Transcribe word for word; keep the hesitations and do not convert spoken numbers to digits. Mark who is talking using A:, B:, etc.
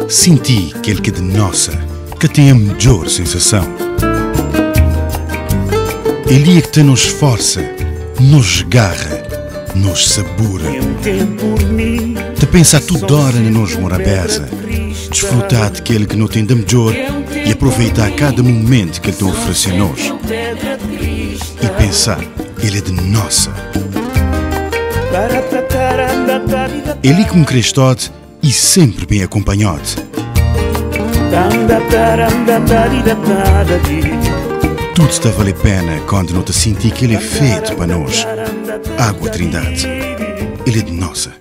A: Senti aquele que é de nossa, que tem a melhor sensação. Ele é que te nos esforça, nos garra, nos sabura. Te pensa a toda hora na nos morabeza, desfrutar daquele que não tem de melhor e aproveitar cada momento que ele te oferece a nós. E pensar, ele é de nossa. Ele é como Cristote e sempre bem acompanhado. Tudo está a valer a pena quando não te sentir que ele é feito para nós. Água Trindade, ele é de nossa.